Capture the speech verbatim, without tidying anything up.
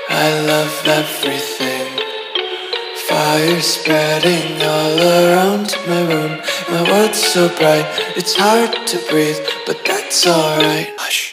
I love everything. Fire spreading all around my room. My world's so bright, it's hard to breathe, but that's alright. Hush.